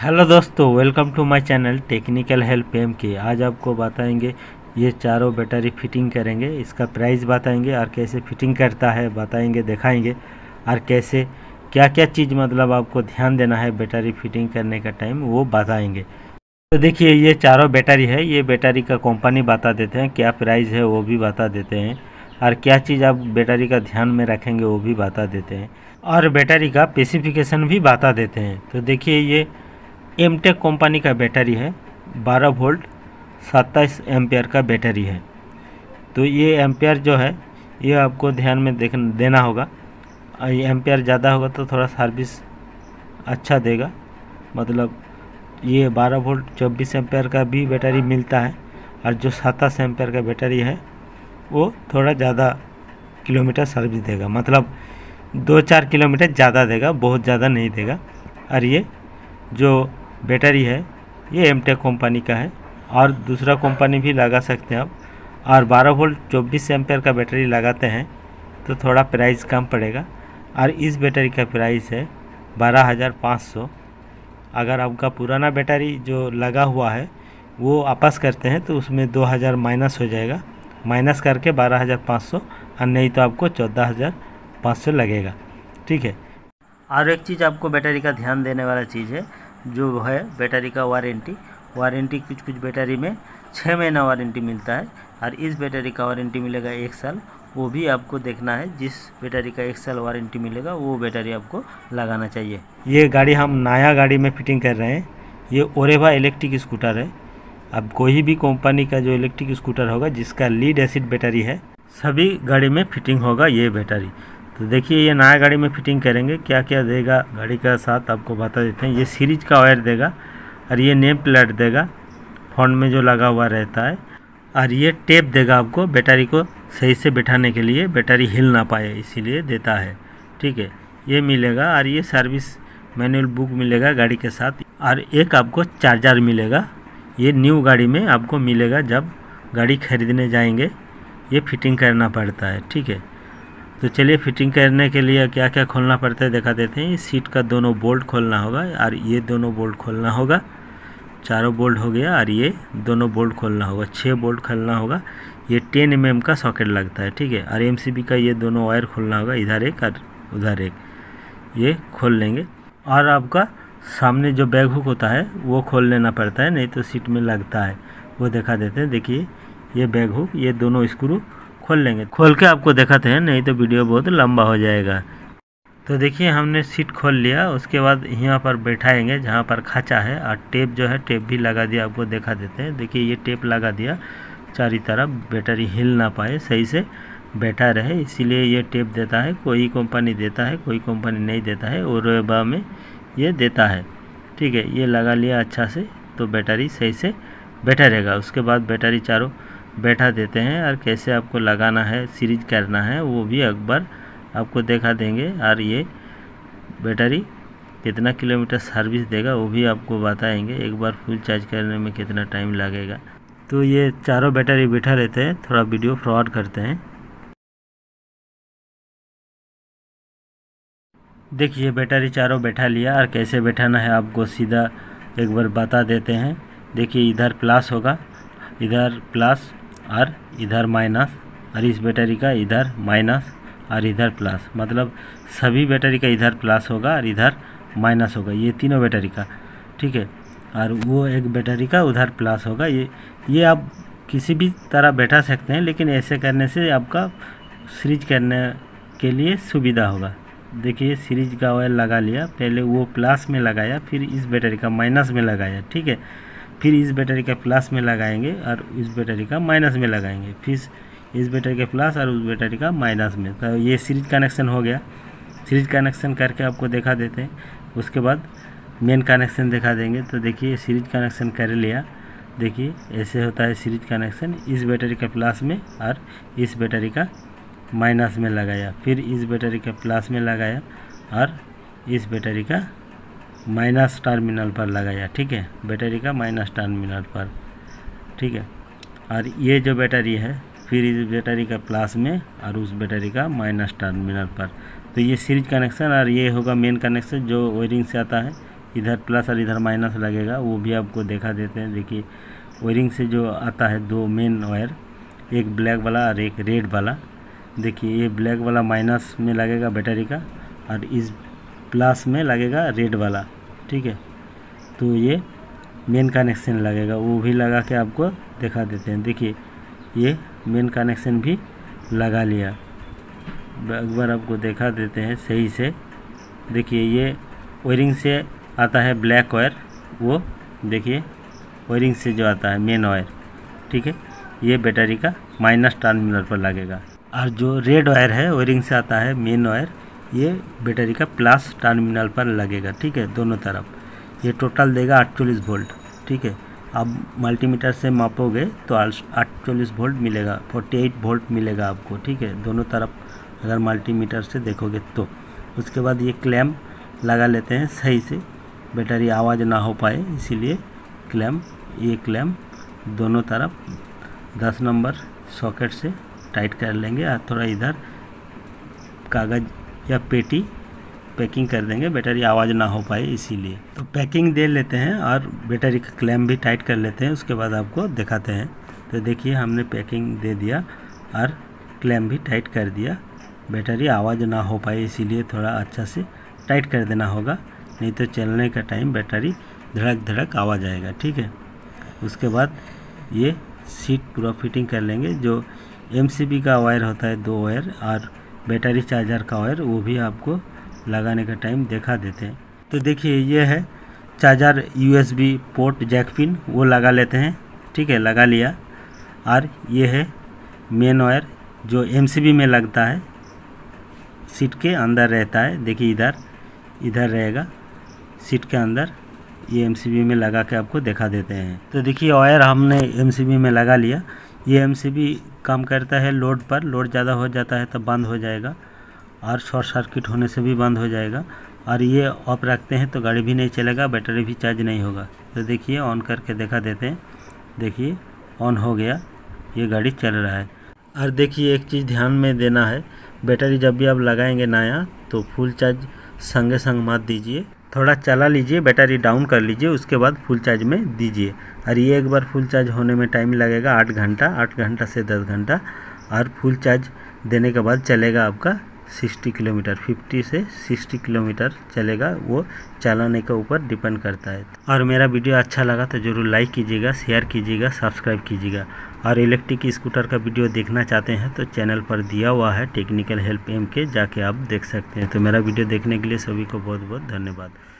Hello दोस्तों, welcome to my channel technical help M K. आज आपको बताएंगे ये चारों बैटरी फिटिंग करेंगे, इसका प्राइस बताएंगे और कैसे फिटिंग करता है बताएंगे, दिखाएंगे और कैसे क्या क्या चीज़ मतलब आपको ध्यान देना है बैटरी फिटिंग करने का टाइम वो बताएंगे। तो देखिए ये चारों बैटरी है, ये बैटरी का कंपनी बता देते हैं, क्या प्राइस है वो भी बता देते हैं और क्या चीज़ आप बैटरी का ध्यान में रखेंगे वो भी बता देते हैं और बैटरी का स्पेसिफिकेशन भी बता देते हैं। तो देखिए ये एमटेक कंपनी का बैटरी है, 12 वोल्ट 27 एम्पियर का बैटरी है। तो ये एम्पियर जो है ये आपको ध्यान में देना होगा। ये एम्पियर ज़्यादा होगा तो थोड़ा सर्विस अच्छा देगा। मतलब ये 12 वोल्ट 24 एम्पियर का भी बैटरी मिलता है और जो 27 एम्पियर का बैटरी है वो थोड़ा ज़्यादा किलोमीटर सर्विस देगा, मतलब 2-4 किलोमीटर ज़्यादा देगा, बहुत ज़्यादा नहीं देगा। और ये जो बैटरी है ये एमटेक कंपनी का है और दूसरा कंपनी भी लगा सकते हैं आप। और 12 वोल्ट 24 एम्पियर का बैटरी लगाते हैं तो थोड़ा प्राइस कम पड़ेगा और इस बैटरी का प्राइस है 12,500। अगर आपका पुराना बैटरी जो लगा हुआ है वो वापस करते हैं तो उसमें 2,000 माइनस हो जाएगा, माइनस करके 12,500 और नहीं तो आपको 14,500 लगेगा। ठीक है। और एक चीज़ आपको बैटरी का ध्यान देने वाला चीज़ है जो है बैटरी का वारंटी कुछ बैटरी में 6 महीना वारंटी मिलता है और इस बैटरी का वारंटी मिलेगा 1 साल। वो भी आपको देखना है, जिस बैटरी का 1 साल वारंटी मिलेगा वो बैटरी आपको लगाना चाहिए। ये गाड़ी हम नया गाड़ी में फिटिंग कर रहे हैं। ये ओरेवा इलेक्ट्रिक स्कूटर है। अब कोई भी कंपनी का जो इलेक्ट्रिक स्कूटर होगा जिसका लीड एसिड बैटरी है सभी गाड़ी में फिटिंग होगा ये बैटरी। तो देखिए ये नया गाड़ी में फिटिंग करेंगे, क्या क्या देगा गाड़ी का साथ आपको बता देते हैं। ये सीरीज का वायर देगा और ये नेम प्लेट देगा फ्रंट में जो लगा हुआ रहता है और ये टेप देगा आपको बैटरी को सही से बैठाने के लिए, बैटरी हिल ना पाए इसीलिए देता है। ठीक है, ये मिलेगा और ये सर्विस मैनुअल बुक मिलेगा गाड़ी के साथ और एक आपको चार्जर मिलेगा। ये न्यू गाड़ी में आपको मिलेगा, जब गाड़ी खरीदने जाएंगे ये फिटिंग करना पड़ता है। ठीक है, तो चलिए फिटिंग करने के लिए क्या क्या खोलना पड़ता है दिखा देते हैं। इस सीट का दोनों बोल्ट खोलना होगा और ये दोनों बोल्ट खोलना होगा, चारों बोल्ट हो गया और ये दोनों बोल्ट खोलना होगा, 6 बोल्ट खोलना होगा। ये 10 mm का सॉकेट लगता है। ठीक है, और एमसीबी का ये दोनों वायर खोलना होगा, इधर एक और उधर एक, ये खोल लेंगे। और आपका सामने जो बैग हुक होता है वो खोल लेना पड़ता है, नहीं तो सीट में लगता है, वो दिखा देते हैं। देखिए ये बैग हुक, ये दोनों स्क्रू खोल लेंगे, खोल के आपको दिखाते हैं, नहीं तो वीडियो बहुत लंबा हो जाएगा। तो देखिए हमने सीट खोल लिया, उसके बाद यहाँ पर बैठाएंगे जहाँ पर खाँचा है और टेप जो है टेप भी लगा दिया, आपको दिखा देते हैं। देखिए ये टेप लगा दिया चारों तरफ, बैटरी हिल ना पाए, सही से बैठा रहे, इसीलिए ये टेप देता है। कोई कंपनी देता है, कोई कंपनी नहीं देता है, ओरेवा में ये देता है। ठीक है, ये लगा लिया अच्छा से तो बैटरी सही से बैठा रहेगा। उसके बाद बैटरी चारों बैठा देते हैं और कैसे आपको लगाना है, सीरीज करना है वो भी एक बार आपको दिखा देंगे। और ये बैटरी कितना किलोमीटर सर्विस देगा वो भी आपको बताएंगे, एक बार फुल चार्ज करने में कितना टाइम लगेगा। तो ये चारों बैटरी बैठा रहते हैं, थोड़ा वीडियो फॉरवर्ड करते हैं। देखिए बैटरी चारों बैठा लिया और कैसे बैठाना है आपको सीधा एक बार बता देते हैं। देखिए इधर प्लस होगा, इधर प्लस और इधर माइनस, और इस बैटरी का इधर माइनस और इधर प्लस, मतलब सभी बैटरी का इधर प्लस होगा और इधर माइनस होगा, ये तीनों बैटरी का। ठीक है, और वो एक बैटरी का उधर प्लस होगा। ये आप किसी भी तरह बैठा सकते हैं, लेकिन ऐसे करने से आपका सीरीज करने के लिए सुविधा होगा। देखिए सीरीज का ऑयल लगा लिया, पहले वो प्लस में लगाया, फिर इस बैटरी का माइनस में लगाया। ठीक है, फिर इस बैटरी का प्लस में लगाएंगे और इस बैटरी का माइनस में लगाएंगे, फिर इस बैटरी के प्लस और उस बैटरी का माइनस में। तो ये सीरीज कनेक्शन हो गया। सीरीज कनेक्शन करके आपको दिखा देते हैं, उसके बाद मेन कनेक्शन दिखा देंगे। तो देखिए सीरीज कनेक्शन कर लिया, देखिए ऐसे होता है सीरीज कनेक्शन। इस बैटरी का प्लस में और इस बैटरी का माइनस में लगाया, फिर इस बैटरी का प्लस में लगाया और इस बैटरी का माइनस टर्मिनल पर लगाया। ठीक है, बैटरी का माइनस टर्मिनल पर। ठीक है, और ये जो बैटरी है फिर इस बैटरी का प्लस में और उस बैटरी का माइनस टर्मिनल पर। तो ये सीरीज कनेक्शन और ये होगा मेन कनेक्शन जो वायरिंग से आता है, इधर प्लस और इधर माइनस लगेगा, वो भी आपको दिखा देते हैं। देखिए वायरिंग से जो आता है 2 मेन वायर, एक ब्लैक वाला और एक रेड वाला। देखिए ये ब्लैक वाला माइनस में लगेगा बैटरी का और इस प्लस में लगेगा रेड वाला, ठीक है। तो ये मेन कनेक्शन लगेगा, वो भी लगा के आपको दिखा देते हैं। देखिए ये मेन कनेक्शन भी लगा लिया, एक बार आपको दिखा देते हैं सही से। देखिए ये वायरिंग से आता है ब्लैक वायर, वो देखिए वायरिंग से जो आता है मेन वायर, ठीक है, ये बैटरी का माइनस टर्मिनल पर लगेगा। और जो रेड वायर है वायरिंग से आता है मेन वायर, ये बैटरी का प्लस टर्मिनल पर लगेगा, ठीक है, दोनों तरफ। ये टोटल देगा 48 वोल्ट, ठीक है। अब मल्टीमीटर से मापोगे तो 48 वोल्ट मिलेगा, 48 वोल्ट मिलेगा आपको, ठीक है, दोनों तरफ अगर मल्टीमीटर से देखोगे तो। उसके बाद ये क्लैम्प लगा लेते हैं सही से, बैटरी आवाज़ ना हो पाए इसीलिए ये क्लैम्प दोनों तरफ 10 नंबर सॉकेट से टाइट कर लेंगे और थोड़ा इधर कागज़ या पेटी पैकिंग कर देंगे, बैटरी आवाज़ ना हो पाए इसीलिए। तो पैकिंग दे लेते हैं और बैटरी का क्लैम्प भी टाइट कर लेते हैं, उसके बाद आपको दिखाते हैं। तो देखिए हमने पैकिंग दे दिया और क्लैम्प भी टाइट कर दिया, बैटरी आवाज़ ना हो पाए इसीलिए थोड़ा अच्छा से टाइट कर देना होगा, नहीं तो चलने का टाइम बैटरी धड़क धड़क आवाज़ आएगा, ठीक है। उसके बाद ये सीट पूरा फिटिंग कर लेंगे। जो एमसीबी का वायर होता है 2 वायर और बैटरी चार्जर का वायर, वो भी आपको लगाने का टाइम दिखा देते हैं। तो देखिए ये है charger USB port jack pin, वो लगा लेते हैं, ठीक है, लगा लिया। और ये है मेन वायर जो एमसीबी में लगता है, सीट के अंदर रहता है। देखिए इधर रहेगा सीट के अंदर, ये एमसीबी में लगा के आपको दिखा देते हैं। तो देखिए वायर हमने एमसीबी में लगा लिया। ये एमसीबी काम करता है लोड पर, लोड ज़्यादा हो जाता है तब बंद हो जाएगा और शॉर्ट सर्किट होने से भी बंद हो जाएगा। और ये ऑफ रखते हैं तो गाड़ी भी नहीं चलेगा, बैटरी भी चार्ज नहीं होगा। तो देखिए ऑन करके दिखा देते हैं, देखिए ऑन हो गया, ये गाड़ी चल रहा है। और देखिए एक चीज़ ध्यान में देना है, बैटरी जब भी आप लगाएंगे नया तो फुल चार्ज संगे संग मत दीजिए, थोड़ा चला लीजिए, बैटरी डाउन कर लीजिए, उसके बाद फुल चार्ज में दीजिए। और ये एक बार फुल चार्ज होने में टाइम लगेगा 8 घंटा से 10 घंटा। और फुल चार्ज देने के बाद चलेगा आपका 60 किलोमीटर, 50 से 60 किलोमीटर चलेगा, वो चलाने के ऊपर डिपेंड करता है। और मेरा वीडियो अच्छा लगा तो ज़रूर लाइक कीजिएगा, शेयर कीजिएगा, सब्सक्राइब कीजिएगा। और इलेक्ट्रिक स्कूटर का वीडियो देखना चाहते हैं तो चैनल पर दिया हुआ है टेक्निकल हेल्प एम के, जाके आप देख सकते हैं। तो मेरा वीडियो देखने के लिए सभी को बहुत बहुत धन्यवाद।